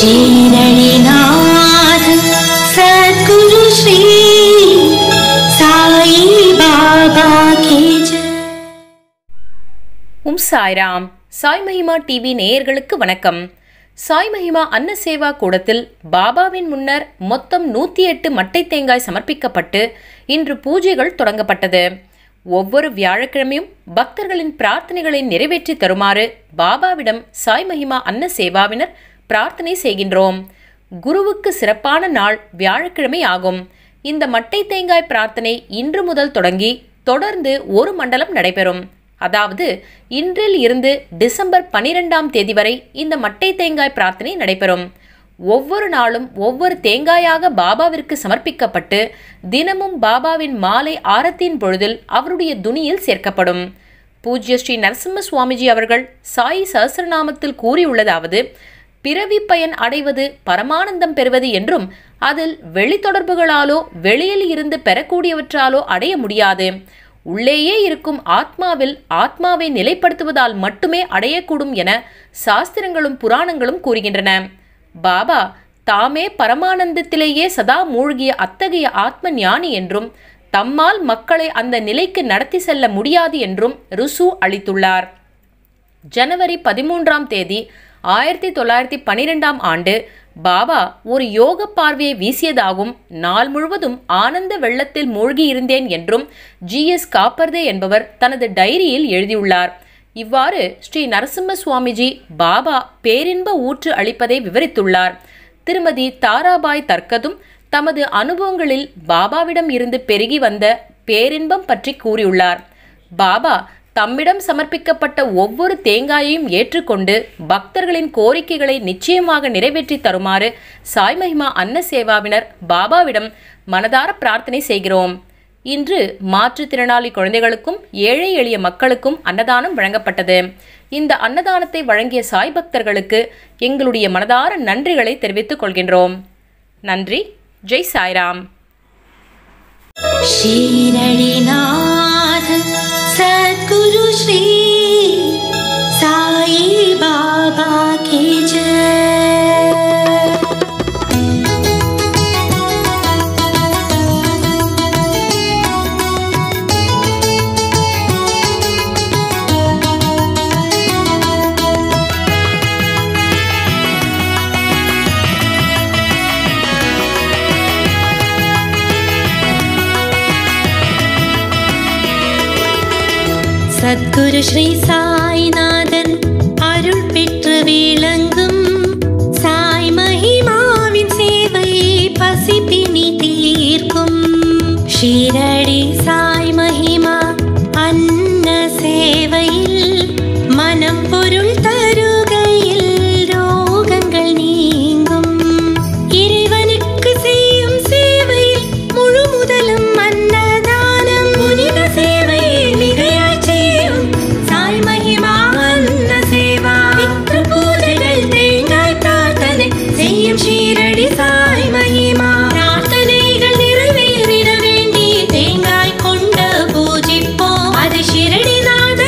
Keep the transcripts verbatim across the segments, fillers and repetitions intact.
शीरडिनाथ सद्गुरु श्री साई बाबा की जय। உம் சாய்ராம். சாய் மகிமா டிவி நேயர்களுக்கு வணக்கம். சாய் மகிமா அன்ன சேவா கூடத்தில் பாபாவின் முன்னர் மொத்தம் நூற்றி எட்டு மட்டை தேங்காய் சமர்ப்பிக்கப்பட்டு இன்று பூஜைகள் தொடங்கப்பட்டது. ஒவ்வொரு வியாழக்கிழமையும் பக்தர்களின் பிரார்த்தனைகளை நிறைவேற்றி தருமாறு பாபாவிடம் சாய் மகிமா அன்ன சேவாவினர் பிரார்த்தனை செய்கின்றோம். குருவுக்கு சிறப்பான நாள் வியாழக்கிழமை ஆகும். இந்த மட்டை தேங்காய் பிரார்த்தனை இன்று முதல் தொடங்கி தொடர்ந்து ஒரு மண்டலம் நடைபெறும். அதாவது இன்றில் இருந்து டிசம்பர் பனிரெண்டாம் தேதி வரை இந்த மட்டை தேங்காய் பிரார்த்தனை நடைபெறும். ஒவ்வொரு நாளும் ஒவ்வொரு தேங்காயாக பாபாவிற்கு சமர்ப்பிக்கப்பட்டு தினமும் பாபாவின் மாலை ஆரத்தியின் பொழுதில் அவருடைய துணியில் சேர்க்கப்படும். பூஜ்ய ஸ்ரீ நரசிம்ம சுவாமிஜி அவர்கள் சாய் சஹஸ்ரநாமத்தில் கூறியுள்ளதாவது, பிறவி பயன் அடைவது பரமானந்தம் பெறுவது என்றும் அதில் வெளி தொடர்புகளாலோ வெளியில் இருந்து பெறக்கூடியவற்றாலோ அடைய முடியாது. உள்ளேயே இருக்கும் ஆத்மாவில் ஆத்மாவை நிலைப்படுத்துவதால் மட்டுமே அடையக்கூடும் என சாஸ்திரங்களும் புராணங்களும் கூறுகின்றன. பாபா தாமே பரமானந்தத்திலேயே சதா மூழ்கிய அத்தகைய ஆத்ம ஞானி என்றும் தம்மால் மக்களை அந்த நிலைக்கு நடத்தி செல்ல முடியாது என்றும் ருசு அளித்துள்ளார். ஜனவரி பதிமூன்றாம் தேதி ஆயிரத்தி தொள்ளாயிரத்தி பனிரெண்டாம் ஆண்டு பாபா ஒரு யோக பார்வையை வீசியதாகவும் நாள் முழுவதும் ஆனந்த வெள்ளத்தில் மூழ்கி இருந்தேன் என்றும் ஜி எஸ் காப்பர்தே என்பவர் தனது டைரியில் எழுதியுள்ளார். இவ்வாறு ஸ்ரீ நரசிம்ம சுவாமிஜி பாபா பேரின்ப ஊற்று அளிப்பதை விவரித்துள்ளார். திருமதி தாராபாய் தர்கதும் தமது அனுபவங்களில் பாபாவிடம் இருந்து பெருகி வந்த பேரின்பம் பற்றி கூறியுள்ளார். பாபா தம்மிடம் சமர்ப்பிக்கப்பட்ட ஒவ்வொரு தேங்காயையும் ஏற்றுக்கொண்டு பக்தர்களின் கோரிக்கைகளை நிச்சயமாக நிறைவேற்றி தருமாறு சாய் மகிமா அன்ன சேவாவினர் பாபாவிடம் மனதார பிரார்த்தனை செய்கிறோம். இன்று மாற்றுத்திறனாளி குழந்தைகளுக்கும் ஏழை எளிய மக்களுக்கும் அன்னதானம் வழங்கப்பட்டது. இந்த அன்னதானத்தை வழங்கிய சாய் பக்தர்களுக்கு எங்களுடைய மனதார நன்றிகளை தெரிவித்துக் கொள்கின்றோம். நன்றி. ஜெய் சாய்ராம். शीरडिनाथ सद्गुरु श्री साई बाबा की जय। சத்குரு ஸ்ரீ சாய்நாதன் அருள் பெற்று விளங்கும் சாய் மகிமாவின் சேவை பசிப்பினி தீர்க்கும். ஷீரடி சாய் மகிமா அன்ன சேவையில் மனம் பொருள் தருகையில் ரோகங்கள் நீங்கும். இறைவனுக்கு செய்யும் சேவையில் முழு முதலும் அன்னதானம். புனித சேவை ஷீரடி சாய் மகிமா பிரார்த்தனைகள் நிறைவேறிட வேண்டி தேங்காய் கொண்டு பூஜிப்போம். அது ஷீரடிநாத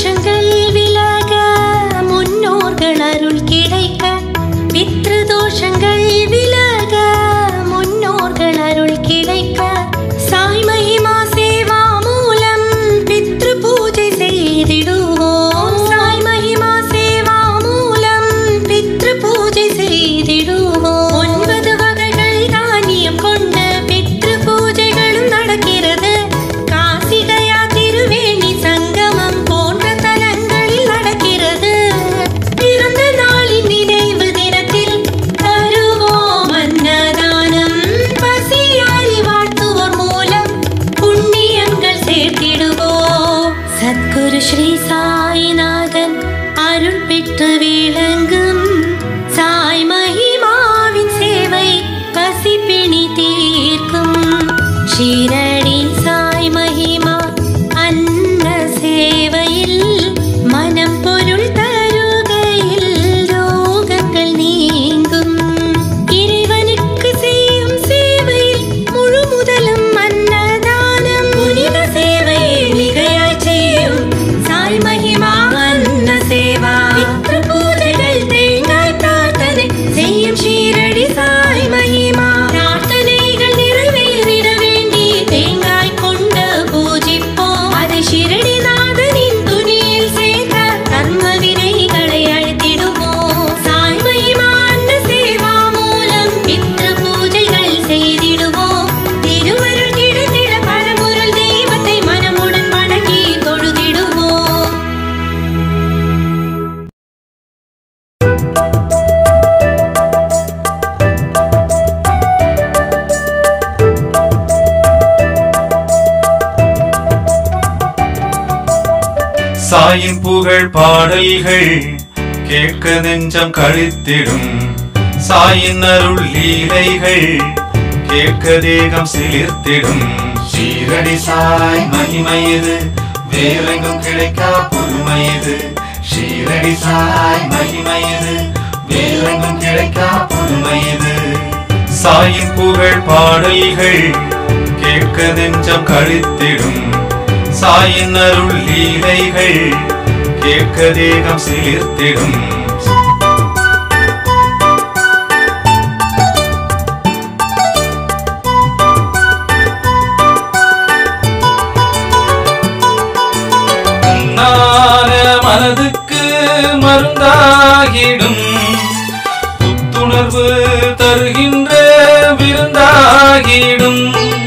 தோஷங்கள் விலக முன்னோர்கள் அருள் கிடைக்க பித்ரு தோஷங்கள் விலக முன்னோர்கள் அருள் கிடைக்க சாய் மகிமா சேவா மூலம் பித்ரு பூஜை செய்திடுவோம் சாய் மகிமா சேவா மூலம் பித்ரு பூஜை செய்திடுவோம் ஒன்பது வகைகள் தானியம் கொண்ட பித்ரு பூஜைகளும் நடக்கிறது காசி கயா திருவேணி சங்கமம் போன்ற தலங்களில் நடக்கிறது பிறந்த நாளின் நினைவு தினத்தில் தருவோம் அன்னதானம் பசியாரி வாழ்த்துவோர் மூலம் புண்ணியங்கள் சேர்த்திடுவோம் சத்குரு ஸ்ரீ சாய்நாதன் அருள் பெற்று விளங்கும் சாய் மகிமாவின் சேவை பசிப்பிணி தீர்க்கும் ஷீரடி சாய் மகிமா அன்ன சேவையில் மனம் பொருள் தருகையில் ரோகங்கள் நீங்கும் இறைவனுக்கு செய்யும் சேவையில் முழு முதலும் அன்னதானம் புனித சேவையை மிகையாய் செய்யும் சாய் மகிமா அன்ன சேவா பித்ரு பூஜைகள் தேங்காய் பிரார்த்தனை செய்யும் ஷீரடி சாய் மகிமா பிரார்த்தனைகள் நிறைவேறிட வேண்டி தேங்காய் கொண்டு பூஜிப்போம் அதை ஷீரடிநாதனின் துணியில் சேர்க்க கர்ம வினைகளை அழித்திடுவோம் சாய் மகிமா அன்ன சேவா மூலம் பித்ரு பூஜைகள் செய்திடுவோம் திருவருள் கிடைத்திட பரம்பொருள் தெய்வத்தை மனமுடன் வணங்கி தொழுதிடுவோம் சாயின் புகழ் பாடல்கள் கேட்க நெஞ்சம் கழித்திடும் சாயின் அருள் லீலைகள் கேட்க தேகம் சிலிர்த்திடும் ஷீரடி சாய் மகிமையது வேறெங்கும் கிடைக்கா புதுமையது ஷீரடி சாய் மகிமையது வேறெங்கும் கிடைக்கா புதுமையது சாயின் புகழ் பாடல்கள் கேட்க நெஞ்சம் கழித்திடும் சாயின் அருள் லீலைகள் கேட்க தேகம் சிலிர்த்திடும் மனதுக்கு மருந்தாகிடும் புத்துணர்வு தருகின்ற விருந்தாகிடும்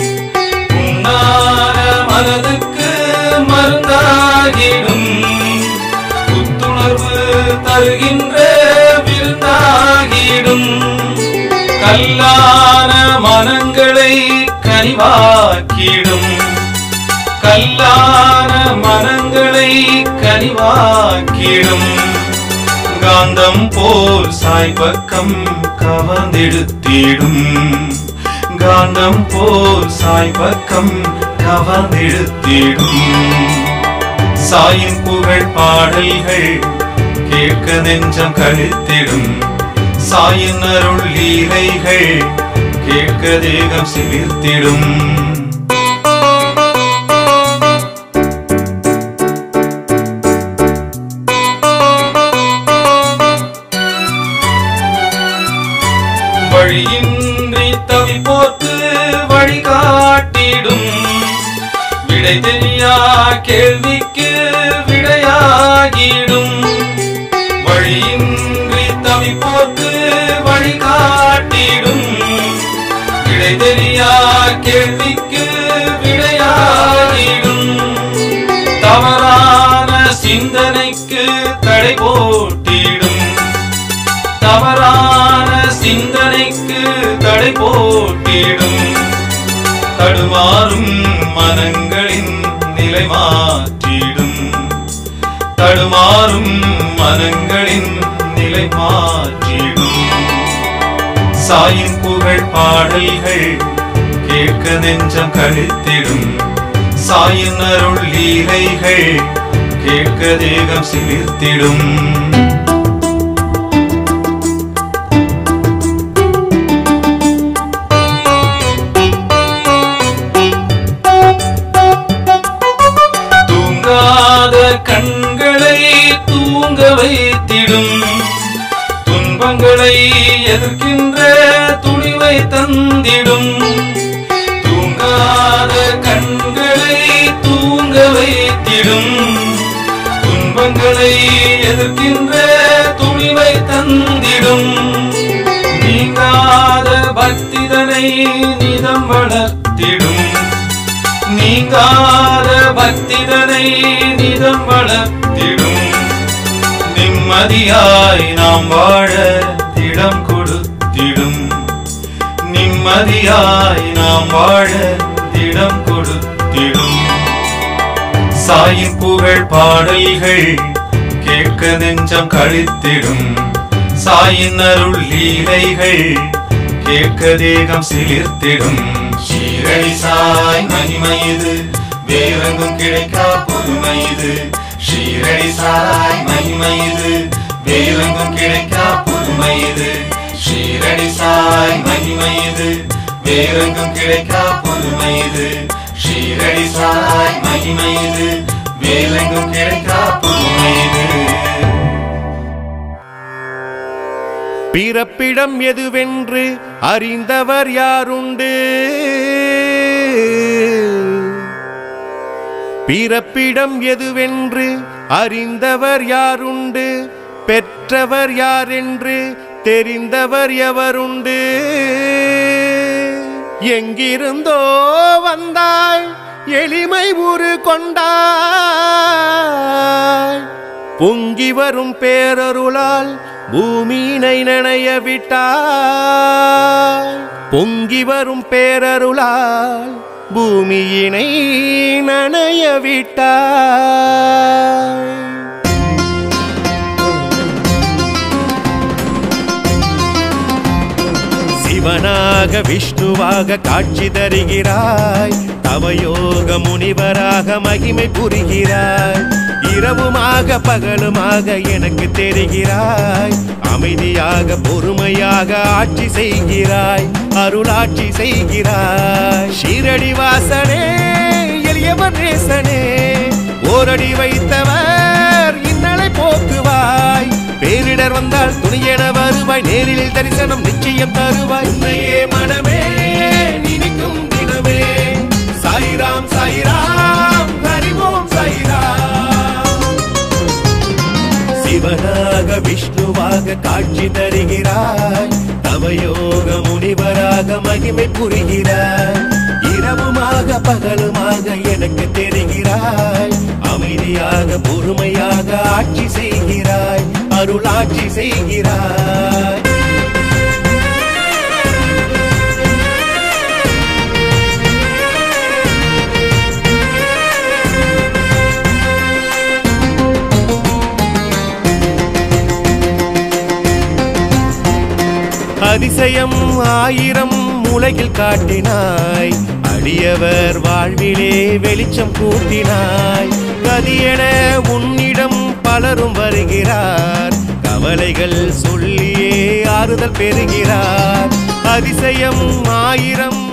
மனதுக்கு மருந்தாகிடும் புத்துணர்வு தருகின்ற விருந்தாகிடும் கல்லான மனங்களை கனிவாக்கிடும் கல்லான மனங்களை கனிவாக்கிடும் காந்தம் போல் சாய் பக்கம் கவர்ந்தெடுத்திடும் காந்தம் போல் சாய் பக்கம் கவர்ந்தெடுத்திடும் சாயின் புகழ் பாடல்கள் கேட்க நெஞ்சம் கழித்திடும் சாயின் அருள் லீலைகள் கேட்க தேகம் சிலிர்த்திடும் வழியின்றி தவிப்போர்க்கு வழிகாட்டிடும் விடை தெரியா கேள்விக்கு விடையாகிடும் வழியின்றி தவிப்போர்க்கு வழிகாட்டிடும் விடை தெரியா கேள்விக்கு விடையாகிடும் தவறான சிந்தனைக்கு தடை போட்டிடும் தவறான சிந்தனைக்கு தடை போட்டிடும் தடுமாறும் மனங்களின் நிலை மாற்றிடும் தடுமாறும் மனங்களின் நிலை மாற்றிடும் சாயின் புகழ் பாடல்கள் கேட்க நெஞ்சம் கழித்திடும் சாயின் அருள் லீலைகள் கேட்க தேகம் சிலிர்த்திடும் கண்கள் தந்திடும். தூங்காத கண்களை தூங்க வைத்திடும். துன்பங்களை எதிர்க்கின்ற துணிவை தந்திடும். நீங்காத பக்திதனை நிதம் வளர்த்திடும். நீங்காத பக்திதனை நிதம் வளர்த்திடும். நிம்மதியாய் நாம் வாழ திடம் கொடுத்திடும். நிம்மதியாய் நாம் வாழ திடம் கொடுத்திடும். சாயின் புகழ் பாடல்கள் கேட்க நெஞ்சம் கழித்திடும். சாயின் அருள் லீலைகள் கேட்க தேகம் சிலிர்த்திடும். ஷீரடி சாய் மகிமை இது, வேறெங்கும் கிடைக்கா புதுமை இது. ஷீரடி சாய் மகிமை இது, வேறெங்கும் கிடைக்கா புதுமை இது. ஷீரடி சாய் மகிமை இது, வேறெங்கும் கிடைக்கா புதுமை இது. ஷீரடி சாய் மகிமை இது, வேறெங்கும் கிடைக்கா புதுமை இது. பிறப்பிடம் எதுவென்று அறிந்தவர் யாருண்டு? பிறப்பிடம் எதுவென்று அறிந்தவர் யாருண்டு? பெற்றவர் யாரென்று தெரிந்தவர் எவருண்டு? எங்கிருந்தோ வந்தாய் எளிமை உரு கொண்டாய். பொங்கி வரும் பேரருளால் பூமியினை நனைய விட்டாய். பொங்கி வரும் பேரருளால் பூமியினை நனைய விட்டாய். சிவனாக விஷ்ணுவாக காட்சி தருகிறாய். தவயோக முனிவராக மகிமை புரிகிறாய். இரவுமாக பகலுமாக எனக்கு தெரிகிறாய். அமைதியாக பொறுமையாக ஆட்சி செய்கிறாய். அருளாட்சி செய்கிறாய். ஷீரடி வாசனே எளியவர் நேசனே, ஓரடி வைத்தவர் இன்னலை போக்குவாய். பேரிடர் வந்தால் துணியென வருவாய். நேரில் தரிசனம் நிச்சயம் தருவாய். உன்னையே மனமே நினைக்கும் தினமே சாயிராம் சாயிராம் ஹரிவோம் சாயிராம். சிவனாக விஷ்ணுவாக காட்சி தருகிறாய். தவயோக முனிவராக மகிமை புரிகிறாய். இரவுமாக பகலுமாக எனக்கு தெரிகிறாய். அமைதியாக பொறுமையாக ஆட்சி செய்கிறாய். அருளாட்சி செய்கிறாய். அதிசயம் ஆயிரம் உலகில் காட்டினாய். அடியவர் வாழ்விலே வெளிச்சம் கூட்டினாய். கதியென உன்னிடம் பலரும் வருகிறார். கவலைகள் சொல்லியே ஆறுதல் பெறுகிறார். அதிசயம் ஆயிரம்